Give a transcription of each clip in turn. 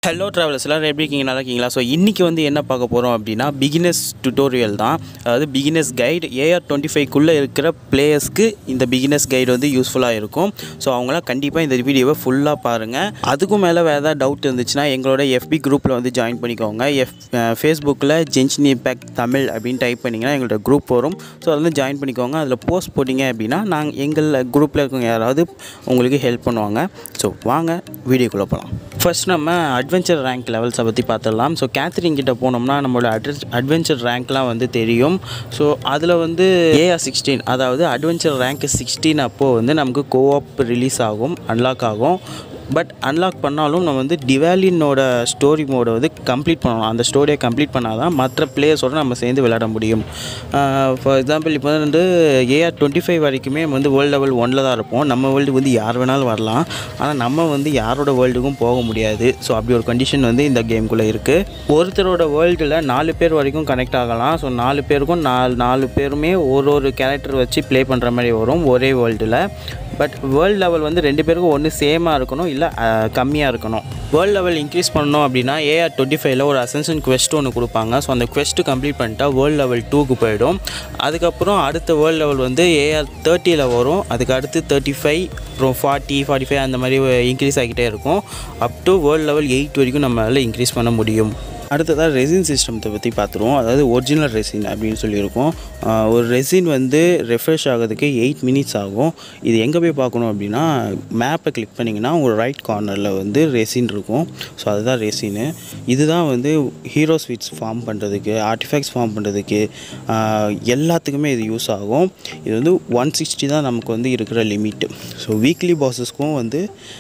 Hello travellers எல்லோரும் எப்படி இருக்கீங்க, நல்லா இருக்கீங்களா? ஸோ இன்றைக்கி வந்து என்ன பார்க்க போகிறோம் அப்படின்னா பிகினர்ஸ் டுட்டோரியல் தான். அதாவது பிகினர்ஸ் கைடு AR25க்குள்ளே இருக்கிற பிளேயர்ஸ்க்கு இந்த பிகினர்ஸ் கைடு வந்து யூஸ்ஃபுல்லாக இருக்கும். ஸோ அவங்களாம் கண்டிப்பாக இந்த வீடியோவை ஃபுல்லாக பாருங்கள். அதுக்கும் மேலே வேறு ஏதாவது டவுட் இருந்துச்சுன்னா எங்களோட FB குரூப்பில் வந்து ஜாயின் பண்ணிக்கோங்க. ஃபேஸ்புக்கில் ஜென்ஷன் இம்பேக்ட் தமிழ் அப்படின்னு டைப் பண்ணிங்கன்னா எங்களோட குரூப் வரும். ஸோ அதில் வந்து ஜாயின் பண்ணிக்கோங்க. அதில் போஸ்ட் போட்டிங்க அப்படின்னா நாங்கள் எங்கள் குரூப்பில் இருக்கவங்க யாராவது உங்களுக்கு ஹெல்ப் பண்ணுவாங்க. ஸோ வாங்க வீடியோக்குள்ளே போகலாம். ஃபர்ஸ்ட் நம்ம அட்வென்ச்சர் ரேங்க் லெவல்ஸை பற்றி பார்த்துடலாம். ஸோ கேத்ரின் கிட்ட போனோம்னா நம்மளோட அட்வென்ச்சர் ரேங்க்லாம் வந்து தெரியும். ஸோ அதில் வந்து AR16 அதாவது அட்வென்ச்சர் ரேங்க் 16 அப்போது வந்து நமக்கு கோஆப் ரிலீஸ் ஆகும், அன்லாக் ஆகும். பட் அன்லாக் பண்ணாலும் நம்ம வந்து டிவாலினோட ஸ்டோரி மோடை வந்து கம்ப்ளீட் பண்ணணும். அந்த ஸ்டோரியை கம்ப்ளீட் பண்ணால் தான் மற்ற பிளேயர்ஸோடு நம்ம சேர்ந்து விளையாட முடியும். ஃபார் எக்ஸாம்பிள் இப்போ வந்து AR25 வரைக்குமே வந்து வேர்ல்டு லெவல் 1ல் தான் இருப்போம். நம்ம வேர்ல்டுக்கு வந்து யார் வேணாலும் வரலாம், ஆனால் நம்ம வந்து யாரோட வேர்ல்டுக்கும் போக முடியாது. ஸோ அப்படி ஒரு கண்டிஷன் வந்து இந்த கேமுக்குள்ளே இருக்குது. ஒருத்தரோட வேர்ல்டில் 4 பேர் வரைக்கும் கனெக்ட் ஆகலாம். ஸோ 4 பேருக்கும் நாலு பேருமே ஒரு கேரக்டர் வச்சு ப்ளே பண்ணுற மாதிரி வரும் ஒரே வேர்ல்டில். பட் வேர்ல்டு லெவல் வந்து 2 பேருக்கும் ஒன்று சேமாக இருக்கணும், இல்லை கம்மியாக இருக்கணும். வேர்ல்டு லெவல் இன்க்ரீஸ் பண்ணணும் அப்படின்னா AR25ல் ஒரு அசென்ஷன் குவெஸ்ட் ஒன்று கொடுப்பாங்க. ஸோ அந்த குவெஸ்ட்டு கம்ப்ளீட் பண்ணிட்டா வேர்ல்டு லெவல் 2க்கு போயிடும். அதுக்கப்புறம் அடுத்த வேர்ல்டு லெவல் வந்து AR30ல் வரும். அதுக்கு அடுத்து 35, அப்புறம் 40, 45 அந்த மாதிரி இன்க்ரீஸ் ஆகிட்டே இருக்கும். அப் டு வேர்ல்டு லெவல் 8 வரைக்கும் நம்மளால் இன்க்ரீஸ் பண்ண முடியும். அடுத்ததாக ரெசின் சிஸ்டத்தை பற்றி பார்த்துருவோம். அதாவது ஒரிஜினல் ரெசின் அப்படின்னு சொல்லியிருக்கோம். ஒரு ரெசின் வந்து ரெஃப்ரெஷ் ஆகிறதுக்கு 8 மினிட்ஸ் ஆகும். இது எங்கே போய் பார்க்கணும் அப்படின்னா மேப்பை கிளிக் பண்ணிங்கன்னா உங்கள் ரைட் கார்னரில் வந்து ரெசின் இருக்கும். ஸோ அதுதான் ரெசின்னு. இதுதான் வந்து ஹீரோ ஸ்வீட்ஸ் ஃபார்ம் பண்ணுறதுக்கு, ஆர்டிஃபேக்ட்ஸ் ஃபார்ம் பண்ணுறதுக்கு எல்லாத்துக்குமே இது யூஸ் ஆகும். இது வந்து 160 தான் நமக்கு வந்து இருக்கிற லிமிட்டு. ஸோ வீக்லி பாஸஸ்க்கும் வந்து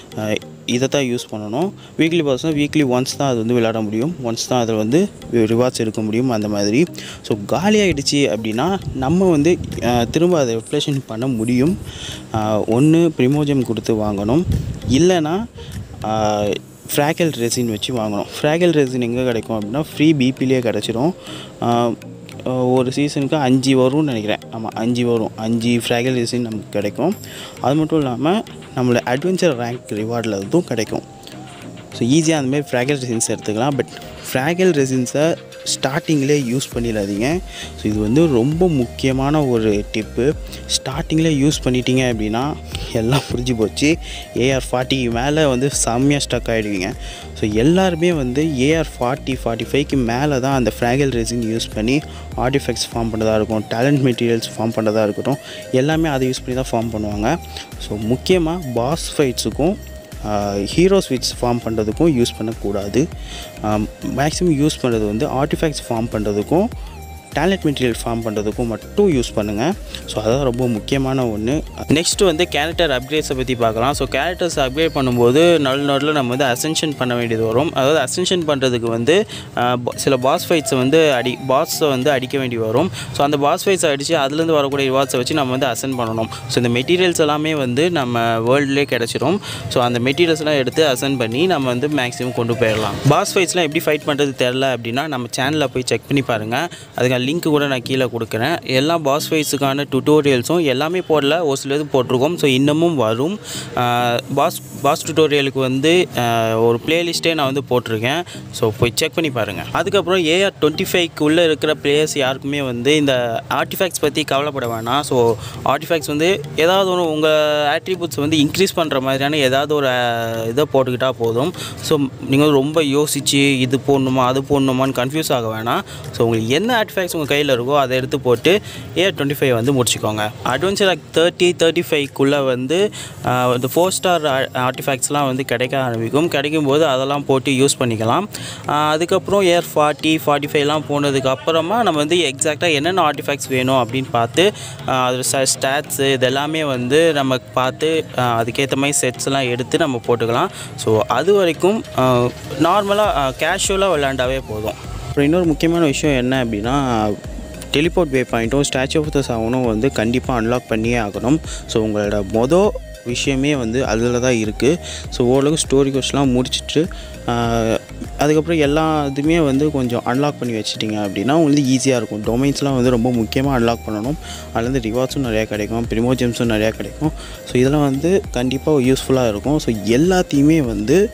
இதை தான் யூஸ் பண்ணணும். வீக்லி பாஸ்னால் வீக்லி ஒன்ஸ் தான் அது வந்து விளையாட முடியும், ஒன்ஸ் தான் அதில் வந்து ரிவார்ட்ஸ் எடுக்க முடியும் அந்த மாதிரி. ஸோ காலியாகிடுச்சு அப்படின்னா நம்ம வந்து திரும்ப அதை ரெப்ளேஷன் பண்ண முடியும். ஒன்று ப்ரிமோஜம் கொடுத்து வாங்கணும், இல்லைன்னா ஃப்ராகல் ரெசின் வச்சு வாங்கணும். ஃப்ராகல் ரெசின் எங்கே கிடைக்கும் அப்படின்னா ஃப்ரீ பிபிலே கிடச்சிரும். ஒரு சீசனுக்கு 5 வரும்னு நினைக்கிறேன். ஆமாம், 5 வரும். 5 ஃப்ராகல் ரெசின் நமக்கு கிடைக்கும். அது மட்டும் இல்லாமல் நம்மளோட அட்வென்ச்சர் ரேங்க் ரிவார்டில் அதுவும் கிடைக்கும். ஸோ ஈஸியாக அந்தமாதிரி ஃப்ராகல் ரெசின்ஸ் எடுத்துக்கலாம். பட் ஃப்ராகல் ரெசின்ஸை ஸ்டார்டிங்கிலே யூஸ் பண்ணிடாதீங்க. ஸோ இது வந்து ரொம்ப முக்கியமான ஒரு டிப்பு. ஸ்டார்டிங்கில் யூஸ் பண்ணிட்டீங்க அப்படின்னா எல்லாம் புரிஞ்சு போச்சு. AR40 மேலே வந்து செம்மையாக ஸ்டக் ஆகிடுவீங்க. ஸோ எல்லாருமே வந்து AR40, 45க்கு மேலே தான் அந்த ஃப்ராகல் ரெசின் யூஸ் பண்ணி ஆர்டிஃபெக்ட்ஸ் ஃபார்ம் பண்ணுறதா இருக்கும், டேலண்ட் மெட்டீரியல்ஸ் ஃபார்ம் பண்ணுறதா இருக்கட்டும், எல்லாமே அதை யூஸ் பண்ணி தான் ஃபார்ம் பண்ணுவாங்க. ஸோ முக்கியமாக பாஸ் ஃபைட்ஸுக்கும் ஹீரோ ஸ்விட்ச் ஃபார்ம் பண்ணுறதுக்கும் யூஸ் பண்ணக்கூடாது. மேக்ஸிமம் யூஸ் பண்ணுறது வந்து ஆர்டிஃபேக்ட்ஸ் ஃபார்ம் பண்ணுறதுக்கும் டேலண்ட் மெட்டீரியல் ஃபார்ம் பண்ணுறதுக்கும் மட்டும் யூஸ் பண்ணுங்கள். ஸோ அதுதான் ரொம்ப முக்கியமான ஒன்று. நெக்ஸ்ட்டு வந்து கேரக்டர் அப்கிரேட்ஸை பற்றி பார்க்கலாம். ஸோ கேரக்டர்ஸ் அப்கிரேட் பண்ணும்போது நடுவில் நம்ம வந்து அசென்ஷன் பண்ண வேண்டியது வரும். அதாவது அசென்ஷன் பண்ணுறதுக்கு வந்து சில பாஸ் ஃபைட்ஸை வந்து பாஸை வந்து அடிக்க வேண்டி வரும். ஸோ அந்த பாஸ் ஃபைட்ஸை அடித்து அதுலேருந்து வரக்கூடிய ரிவார்ட்ஸை வச்சு நம்ம வந்து அசென்ட் பண்ணணும். ஸோ இந்த மெட்டீரியல்ஸ் எல்லாமே வந்து நம்ம வேர்ல்டுலேயே கிடச்சிரும். ஸோ அந்த மெட்டீரியல்ஸ்லாம் எடுத்து அசென்ட் பண்ணி நம்ம வந்து மேக்ஸிமம் கொண்டு போயிடலாம். பாஸ் ஃபைட்ஸ்லாம் எப்படி ஃபைட் பண்ணுறது தெரில அப்படின்னா நம்ம சேனலில் போய் செக் பண்ணி பாருங்கள். அதுக்கு லிங்க் கூட நான் கீழே கொடுக்குறேன். எல்லா பாஸ் ஃபைட்ஸுக்கான டுட்டோரியல்ஸும் எல்லாமே போடல, ஒரு சிலது போட்டிருக்கோம். ஸோ இன்னமும் வரும். பாஸ் டுட்டோரியலுக்கு வந்து ஒரு பிளேலிஸ்ட்டே நான் வந்து போட்டிருக்கேன். ஸோ போய் செக் பண்ணி பாருங்கள். அதுக்கப்புறம் AR25க்குள்ளே இருக்கிற பிளேயர்ஸ் யாருக்குமே வந்து இந்த ஆர்டிஃபேக்ட்ஸ் பற்றி கவலைப்பட வேணாம். ஸோ ஆர்டிஃபேக்ட்ஸ் வந்து ஏதாவது ஒன்று உங்கள் ஆட்ரிபியூட்ஸ் வந்து இன்க்ரீஸ் பண்ணுற மாதிரியான ஏதாவது ஒரு இதை போட்டுக்கிட்டால் போதும். ஸோ நீங்கள் ரொம்ப யோசித்து இது போடணுமா அது போடணுமான்னு கன்ஃபியூஸ் ஆக வேணாம். ஸோ உங்களுக்கு என்ன ஆர்டிஃபேக்ட்ஸ் உங்கள் கையில் இருக்கோ அதை எடுத்து போட்டு AR25 வந்து முடிச்சுக்கோங்க. அட்வென்ச்சர் 30, 35க்குள்ளே வந்து இந்த 4 ஸ்டார் ஆர்டிஃபேக்ட்ஸ்லாம் வந்து கிடைக்க ஆரம்பிக்கும். கிடைக்கும்போது அதெல்லாம் போட்டு யூஸ் பண்ணிக்கலாம். அதுக்கப்புறம் AR40, 45லாம் போனதுக்கு அப்புறமா நம்ம வந்து எக்ஸாக்டாக என்னென்ன ஆர்டிஃபேக்ட்ஸ் வேணும் அப்படின்னு பார்த்து அது ஸ்டாட்ஸு இதெல்லாமே வந்து நம்ம பார்த்து அதுக்கேற்ற மாதிரி செட்ஸ்லாம் எடுத்து நம்ம போட்டுக்கலாம். ஸோ அது வரைக்கும் நார்மலாக கேஷுவலாக விளையாண்டாவே போதும். அப்புறம் இன்னொரு முக்கியமான விஷயம் என்ன அப்படின்னா டெலிபோர்ட் வே பாயிண்ட்டும் ஸ்டாச்சு ஆஃப் த சாவனும் வந்து கண்டிப்பாக அன்லாக் பண்ணியே ஆகணும். ஸோ உங்களோட விஷயமே வந்து அதில் தான் இருக்குது. ஸோ ஓரளவுக்கு ஸ்டோரி கோர்ஸ்லாம் முடிச்சுட்டு அதுக்கப்புறம் எல்லா இதுவுமே வந்து கொஞ்சம் அன்லாக் பண்ணி வச்சிட்டிங்க அப்படின்னா உங்களுக்கு ஈஸியாக இருக்கும். டொமைன்ஸ்லாம் வந்து ரொம்ப முக்கியமாக அன்லாக் பண்ணணும். அதுலேருந்து ரிவார்ட்ஸும் நிறையா கிடைக்கும், ப்ரிமோஜம்ஸும் நிறையா கிடைக்கும். ஸோ இதெல்லாம் வந்து கண்டிப்பாக யூஸ்ஃபுல்லாக இருக்கும். ஸோ எல்லாத்தையுமே வந்து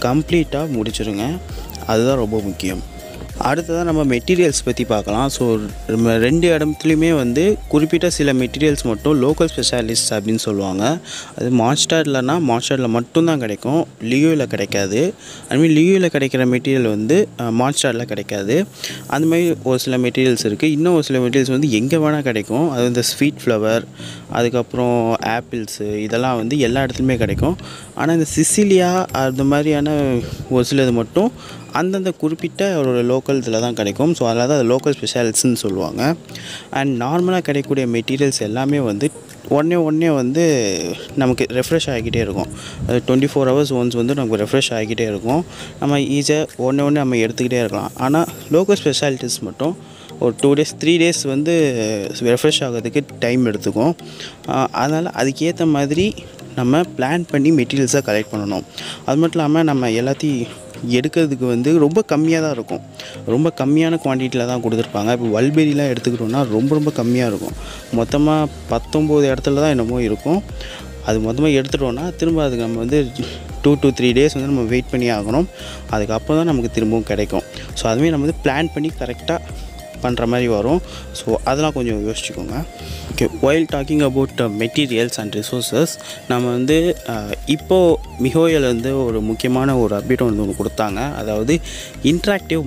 கம்ப்ளீட்டாக முடிச்சிருங்க. அதுதான் ரொம்ப முக்கியம். அடுத்ததாக நம்ம மெட்டீரியல்ஸ் பற்றி பார்க்கலாம். ஸோ நம்ம 2 இடத்துலையுமே வந்து குறிப்பிட்ட சில மெட்டீரியல்ஸ் மட்டும் லோக்கல் ஸ்பெஷாலிஸ்ட் அப்படின்னு சொல்லுவாங்க. அது மான்ஸ்டாரில் மட்டும்தான் கிடைக்கும், லியோவில் கிடைக்காது. அதுமாதிரி லியோவில் கிடைக்கிற மெட்டீரியல் வந்து மான்ஸ்டாரில் கிடைக்காது. அதுமாதிரி ஒரு சில மெட்டீரியல்ஸ் இருக்குது. இன்னும் ஒரு சில மெட்டீரியல்ஸ் வந்து எங்கே வேணால் கிடைக்கும். அது இந்த ஸ்வீட் ஃப்ளவர், அதுக்கப்புறம் ஆப்பிள்ஸு, இதெல்லாம் வந்து எல்லா இடத்துலையுமே கிடைக்கும். ஆனால் இந்த சிசிலியா அது மாதிரியான ஒரு சிலது மட்டும் அந்தந்த குறிப்பிட்ட ஒரு லோக்கல் இதில் தான் கிடைக்கும். ஸோ அதனால் தான் அது லோக்கல் ஸ்பெஷாலிஸ்ட்னு சொல்லுவாங்க. அண்ட் நார்மலாக கிடைக்கக்கூடிய மெட்டீரியல்ஸ் எல்லாமே வந்து உடனே வந்து நமக்கு ரெஃப்ரெஷ் ஆகிக்கிட்டே இருக்கும். அது 24 hours ஒன்ஸ் வந்து நமக்கு ரெஃப்ரெஷ் ஆகிக்கிட்டே இருக்கும். நம்ம ஈஸியாக உடனே நம்ம எடுத்துக்கிட்டே இருக்கலாம். ஆனால் லோக்கல் ஸ்பெஷாலிட்டிஸ் மட்டும் ஒரு 2 days 3 days வந்து ரெஃப்ரெஷ் ஆகிறதுக்கு டைம் எடுத்துக்கும். அதனால் அதுக்கேற்ற மாதிரி நம்ம பிளான் பண்ணி மெட்டீரியல்ஸை கலெக்ட் பண்ணணும். அது மட்டும் இல்லாமல் நம்ம எல்லாத்தையும் எடுக்கிறதுக்கு வந்து ரொம்ப கம்மியாக தான் இருக்கும். ரொம்ப கம்மியான குவான்டிட்டியில் தான் கொடுத்துருப்பாங்க. இப்போ வல்பெரிலாம் எடுத்துக்கிட்டோன்னா ரொம்ப கம்மியாக இருக்கும். மொத்தமாக 19 இடத்துல தான் என்னமோ இருக்கும். அது மொத்தமாக எடுத்துட்டோன்னா திரும்ப அதுக்கு நம்ம வந்து 2 to 3 days வந்து நம்ம வெயிட் பண்ணி ஆகணும். அதுக்கப்புறம் தான் நமக்கு திரும்பவும் கிடைக்கும். ஸோ அதுமாதிரி நம்ம வந்து பிளான் பண்ணி கரெக்டாக பண்ணுற மாதிரி வரும். ஸோ அதெல்லாம் கொஞ்சம் யோசிச்சுக்கோங்க. Okay, while talking about materials and resources, நம்ம வந்து இப்போது மிஹோயிலேருந்து ஒரு முக்கியமான ஒரு அப்டேட் ஒன்று கொடுத்தாங்க. அதாவது இன்ட்ராக்டிவ்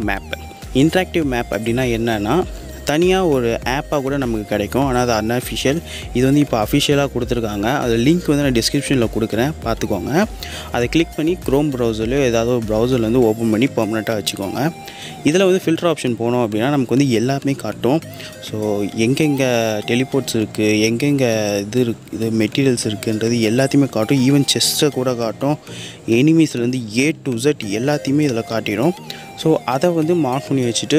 மேப் அப்படின்னா என்னென்னா, தனியாக ஒரு ஆப்பாக கூட நமக்கு கிடைக்கும். ஆனால் அது அன்அஃபிஷியல். இது வந்து இப்போ அஃபிஷியலாக கொடுத்துருக்காங்க. அது லிங்க் வந்து நான் டிஸ்கிரிப்ஷனில் கொடுக்குறேன், பார்த்துக்கோங்க. அதை கிளிக் பண்ணி க்ரோம் ப்ரௌசர்லையோ ஏதாவது ஒரு ப்ரௌசரில் வந்து ஓப்பன் பண்ணி பர்மனெண்ட்டாக வச்சுக்கோங்க. இதில் வந்து ஃபில்டர் ஆப்ஷன் போனோம் அப்படின்னா நமக்கு வந்து எல்லாமே காட்டும். ஸோ எங்கெங்கே டெலிபோர்ட்ஸ் இருக்குது, எங்கெங்கே இது மெட்டீரியல்ஸ் இருக்குன்றது எல்லாத்தையுமே காட்டும். ஈவன் செஸ்ட்டை கூட காட்டும். எனிமீஸ்லேருந்து A to Z எல்லாத்தையுமே இதில் காட்டிடும். ஸோ அதை வந்து மார்க் பண்ணி வச்சுட்டு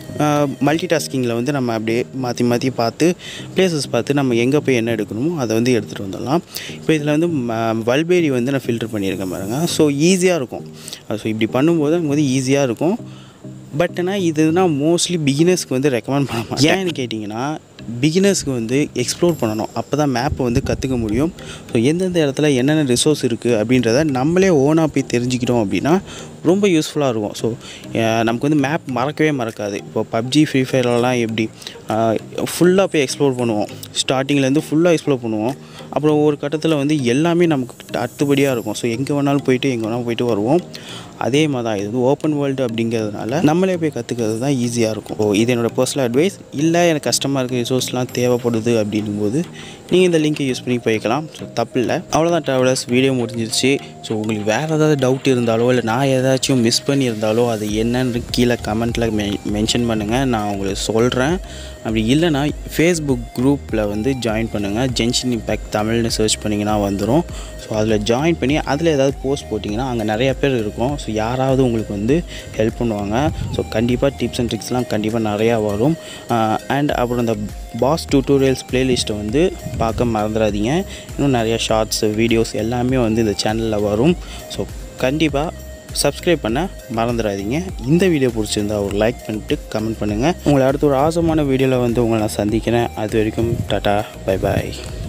மல்டி டாஸ்கிங்கில் வந்து நம்ம அப்படியே மாற்றி பார்த்து பிளேசஸ் பார்த்து நம்ம எங்கே போய் என்ன எடுக்கணுமோ அதை வந்து எடுத்துகிட்டு வந்துடலாம். இப்போ இதில் வந்து வல்பெரி வந்து நான் ஃபில்டர் பண்ணியிருக்கேன் பாருங்கள். ஸோ ஈஸியாக இருக்கும். ஸோ இப்படி பண்ணும்போது நமக்கு வந்து ஈஸியாக இருக்கும். பட் ஆனால் இதுனா மோஸ்ட்லி பிகினர்ஸ்க்கு வந்து ரெக்கமெண்ட் பண்ண மாட்டேன். ஏன்னு கேட்டிங்கன்னா, பிகினர்ஸ்க்கு வந்து எக்ஸ்ப்ளோர் பண்ணணும். அப்போ தான் மேப்பை வந்து கற்றுக்க முடியும். ஸோ எந்தெந்த இடத்துல என்னென்ன ரிசோர்ஸ் இருக்குது அப்படின்றத நம்மளே ஓனாக போய் தெரிஞ்சுக்கிட்டோம் அப்படின்னா ரொம்ப யூஸ்ஃபுல்லாக இருக்கும். ஸோ நமக்கு வந்து மேப் மறக்கவே மறக்காது. இப்போ பப்ஜி, ஃப்ரீ ஃபயர்லாம் எப்படி ஃபுல்லாக போய் எக்ஸ்ப்ளோர் பண்ணுவோம், ஸ்டார்டிங்லேருந்து ஃபுல்லாக எக்ஸ்ப்ளோர் பண்ணுவோம். அப்புறம் ஒரு கட்டத்தில் வந்து எல்லாமே நமக்கு அத்துபடியாக இருக்கும். ஸோ எங்கே வேணாலும் போயிட்டு வருவோம். அதே மாதிரி தான் இது ஓப்பன் வேர்ல்டு அப்படிங்கிறதுனால நம்மளே போய் கற்றுக்கிறது தான் ஈஸியாக இருக்கும். இது என்னோடய பர்சனல் அட்வைஸ். இல்லை எனக்கு கஷ்டமாக இருக்குது, ரிசோர்ஸ்லாம் தேவைப்படுது அப்படிங்கும்போது நீங்கள் இந்த லிங்கை யூஸ் பண்ணி போய்க்கலாம். ஸோ தப்பு இல்லை. அவ்வளோதான் ட்ராவலர்ஸ், வீடியோ முடிஞ்சிருச்சு. ஸோ உங்களுக்கு வேறு ஏதாவது டவுட் இருந்தாலோ இல்லை நான் ஏதாச்சும் மிஸ் பண்ணியிருந்தாலோ அது என்னன்னு கீழே கமெண்ட்டில் மென்ஷன் பண்ணுங்கள், நான் உங்களுக்கு சொல்கிறேன். அப்படி இல்லைனா ஃபேஸ்புக் குரூப்பில் வந்து ஜாயின் பண்ணுங்கள். ஜென்ஷன் இம்பேக்ட் தமிழ்னு சர்ச் பண்ணிங்கன்னா வந்துடும். ஸோ அதில் ஜாயின் பண்ணி அதில் ஏதாவது போஸ்ட் போட்டிங்கன்னா அங்கே நிறையா பேர் இருக்கும். ஸோ யாராவது உங்களுக்கு வந்து ஹெல்ப் பண்ணுவாங்க. ஸோ கண்டிப்பாக டிப்ஸ் அண்ட் ட்ரிக்ஸ்லாம் கண்டிப்பாக நிறையா வரும். அண்ட் அப்புறம் இந்த பாஸ் டியூட்டோரியல்ஸ் ப்ளேலிஸ்ட்டை வந்து பார்க்க மறந்துடாதீங்க. இன்னும் நிறையா ஷார்ட்ஸ், வீடியோஸ் எல்லாமே வந்து இந்த சேனலில் வரும். ஸோ கண்டிப்பாக சப்ஸ்கிரைப் பண்ண மறந்துடாதீங்க. இந்த வீடியோ பிடிச்சிருந்தா ஒரு லைக் பண்ணிட்டு கமெண்ட் பண்ணுங்கள். உங்களை அடுத்த ஒரு ஆசமான வீடியோவில் வந்து உங்களை நான் சந்திக்கிறேன். அது வரைக்கும் டாட்டா, பை பாய்.